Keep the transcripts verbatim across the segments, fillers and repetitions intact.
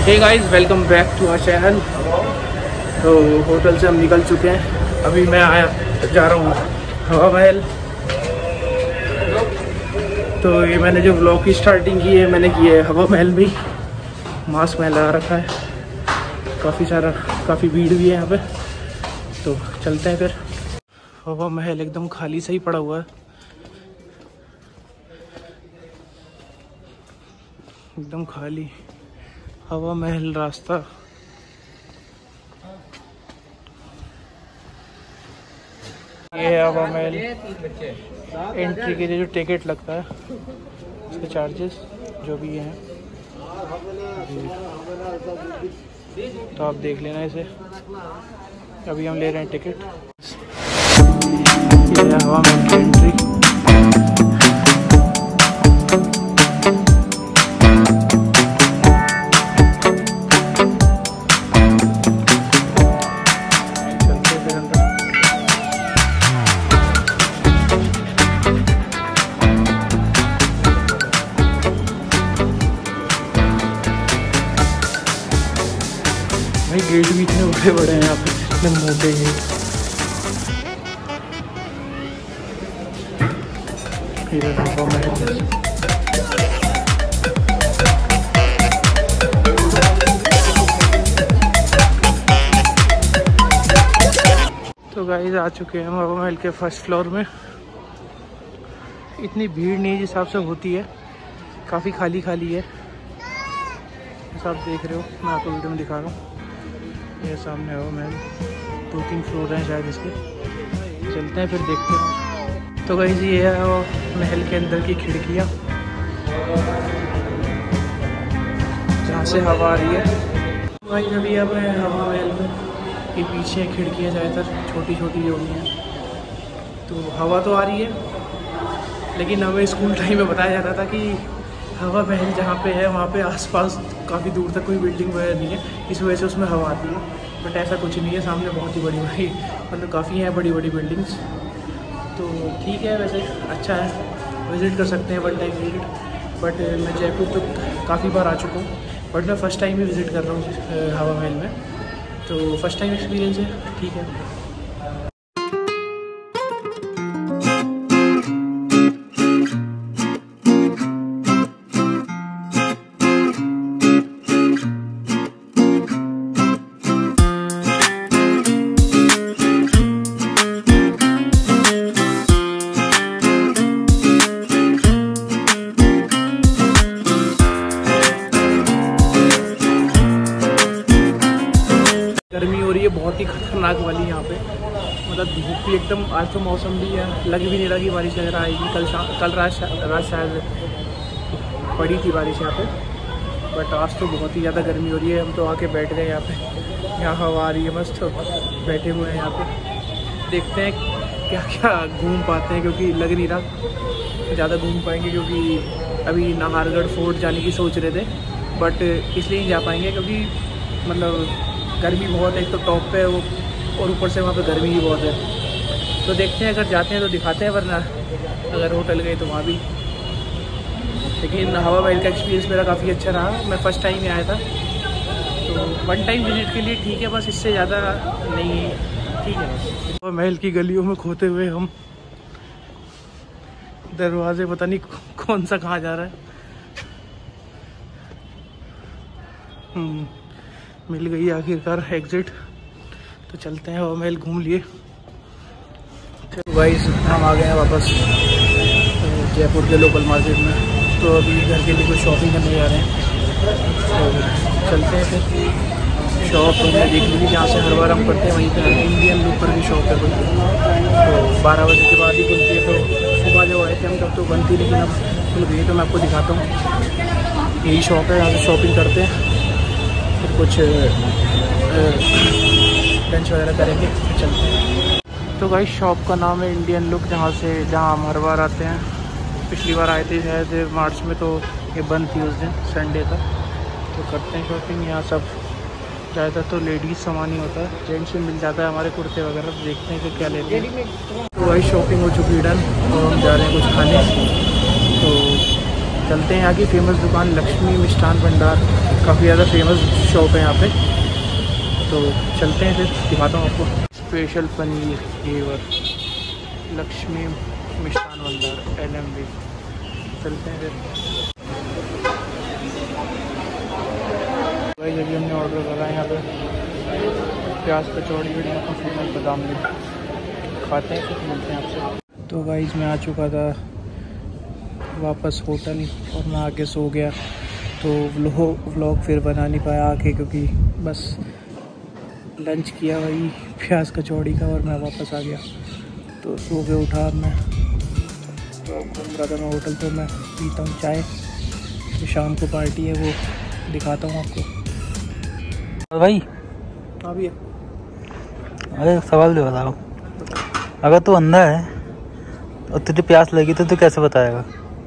Hey guys, welcome back to our channel. तो hotel से हम निकल चुके हैं। अभी मैं आया जा रहा हूँ हवा महल। तो ये मैंने जो व्लॉग की स्टार्टिंग की है मैंने की है हवा महल में। मास्क में लगा रखा है, काफ़ी सारा काफ़ी भीड़ भी है यहाँ पे। तो चलते हैं फिर। हवा महल एकदम खाली से ही पड़ा हुआ है, एकदम खाली। हवा महल रास्ता ये है हवा महल। एंट्री के लिए जो टिकट लगता है उसके चार्जेस जो भी हैं तो आप देख लेना इसे। अभी हम ले रहे हैं टिकट। ये है हवा महल की एंट्री। गेट भी इतने बड़े बड़े हैं यहाँ पे, इतने मोटे हैं। ये हवा महल। तो गाइस आ चुके हैं हम हवा महल के फर्स्ट फ्लोर में। इतनी भीड़ नहीं जिस हिसाब से होती है, काफ़ी खाली खाली है जैसा आप देख रहे हो। मैं आपको वीडियो में दिखा रहा हूँ। ये सामने हवा महल, दो तीन फ्लोर हैं शायद इसके। चलते हैं फिर देखते हैं। तो गाइस ये है वो महल के अंदर की खिड़कियाँ जहाँ से हवा आ रही है। गाइस अभी अब हवा महल में ये पीछे खिड़कियाँ ज़्यादातर छोटी छोटी जो भी हैं, तो हवा तो आ रही है। लेकिन हमें स्कूल टाइम में बताया जाता था कि हवा महल जहाँ पे है वहाँ पे आसपास काफ़ी दूर तक कोई बिल्डिंग वगैरह नहीं है, इस वजह से उसमें हवा आती है। बट ऐसा कुछ नहीं है, सामने बहुत ही बड़ी बड़ी मतलब काफ़ी हैं बड़ी बड़ी बिल्डिंग्स। तो ठीक है, वैसे अच्छा है, विज़िट कर सकते हैं वन टाइम विजिट। बट मैं जयपुर तो काफ़ी बार आ चुका हूँ, बट मैं फ़र्स्ट टाइम ही विज़िट कर रहा हूँ हवा महल में। तो फर्स्ट टाइम एक्सपीरियंस है, ठीक है। गर्मी हो रही है बहुत ही खतरनाक वाली यहाँ पे, मतलब धूप भी एकदम। आज तो मौसम भी है, लग भी नहीं रहा कि बारिश वगैरह आएगी। कल शाम कल रात रात शायद पड़ी थी बारिश यहाँ पे, बट आज तो बहुत ही ज़्यादा गर्मी हो रही है। हम तो आके बैठ गए यहाँ पे, यहाँ हवा आ रही है मस्त, बैठे हुए हैं यहाँ पे। देखते हैं क्या क्या घूम पाते हैं, क्योंकि लग नहीं रहा ज़्यादा घूम पाएंगे, क्योंकि अभी नाहरगढ़ फोर्ट जाने की सोच रहे थे, बट इसलिए नहीं जा पाएंगे क्योंकि मतलब गर्मी बहुत है। एक तो टॉप पे है वो, और ऊपर से वहाँ पे गर्मी ही बहुत है। तो देखते हैं, अगर जाते हैं तो दिखाते हैं, वरना अगर होटल गए तो वहाँ भी। लेकिन हवा महल का एक्सपीरियंस मेरा काफ़ी अच्छा रहा। मैं फ़र्स्ट टाइम ही आया था, तो वन टाइम विजिट के लिए ठीक है, बस इससे ज़्यादा नहीं, ठीक है। हवा महल की गलियों में खोते हुए हम दरवाजे, पता नहीं कौन सा कहाँ जा रहा है। हम्म मिल गई आखिरकार एग्जिट। तो चलते हैं, हवा महल घूम लिए। गाइस हम आ गए हैं वापस जयपुर के लोकल मार्केट में। तो अभी घर के लिए कुछ शॉपिंग करने जा रहे हैं, तो चलते हैं फिर। शॉप हमने देख ली थी जहाँ से हर बार हम करते हैं, वहीं पर इंडियन लुक पर भी शॉप है कोई। तो बारह बजे के बाद ही खुलती है। तो सुबह जो आए थे हम तब तो बंद थी, लेकिन अब खुल गई। तो मैं आपको दिखाता हूँ, यही शॉप है, यहाँ से शॉपिंग करते हैं, कुछ लंच वगैरह करेंगे, चलते हैं। तो भाई शॉप का नाम है इंडियन लुक, जहाँ से जहाँ हम हर बार आते हैं। पिछली बार आए थे शायद मार्च में, तो ये बंद थी उस दिन, संडे था। तो करते हैं शॉपिंग। यहाँ सब ज़्यादातर तो लेडीज़ सामान ही होता है, जेंट्स भी मिल जाता है हमारे कुर्ते वगैरह। तो देखते हैं कि क्या लेते हैं। तो भाई शॉपिंग हो चुकी है डन, और हम जा रहे हैं कुछ खाने। तो चलते हैं यहाँ की फेमस दुकान लक्ष्मी मिष्ठान भंडार, काफ़ी ज़्यादा फेमस शॉप है यहाँ पे। तो चलते हैं, फिर दिखाता हूँ आपको। स्पेशल पनीर घेवर Lakshmi Mishthan Bhandar L M B. चलते हैं फिर। भाई अभी हमने ऑर्डर करा है यहाँ पे प्याज कचौड़ी और यहाँ पर फेमस बादाम मिल्क। खाते हैं, फिर मिलते हैं आपसे। तो गाइस मैं आ चुका था वापस होटल और मैं आके सो गया, तो व्लॉग व्लॉग फिर बना नहीं पाया आके, क्योंकि बस लंच किया वही प्याज कचौड़ी का और मैं वापस आ गया। तो सो के उठा मैं, तो घूम रहा था मैं होटल, तो मैं पीता हूँ चाय। तो शाम को पार्टी है, वो दिखाता हूँ आपको। भाई हाँ भैया। अरे सवाल जो बताओ, अगर तू अंधा है और तुझे प्यास लगी तो तू कैसे बताएगा?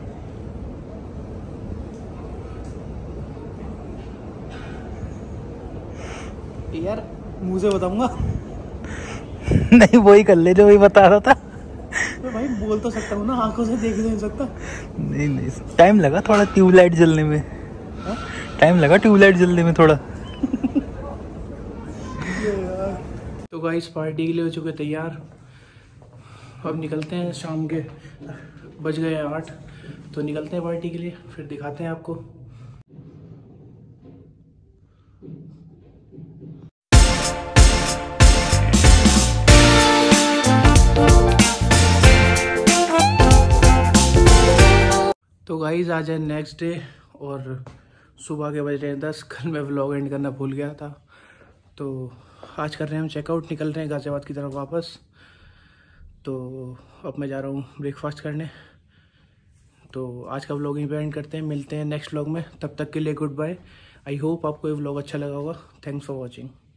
यार मुँह से बताऊंगा। नहीं वही कर ले जो वही बता रहा था। तो भाई बोल तो सकता हूँ ना, आंखों से देख नहीं सकता। नहीं नहीं टाइम लगा थोड़ा ट्यूबलाइट जलने में। टाइम लगा ट्यूबलाइट जलने में थोड़ा। तो गाइस पार्टी के लिए हो चुके तैयार, अब निकलते हैं। शाम के बज गए आठ, तो निकलते हैं पार्टी के लिए, फिर दिखाते हैं आपको। तो गाइस आज है नेक्स्ट डे और सुबह के बज रहे हैं दस। कल मैं व्लॉग एंड करना भूल गया था, तो आज कर रहे हैं हम चेकआउट, निकल रहे हैं गाजियाबाद की तरफ वापस। तो अब मैं जा रहा हूँ ब्रेकफास्ट करने। तो आज का व्लॉग यहीं पे एंड करते हैं, मिलते हैं नेक्स्ट व्लॉग में। तब तक के लिए गुड बाय। आई होप आपको ये व्लॉग अच्छा लगा होगा। Thanks for watching.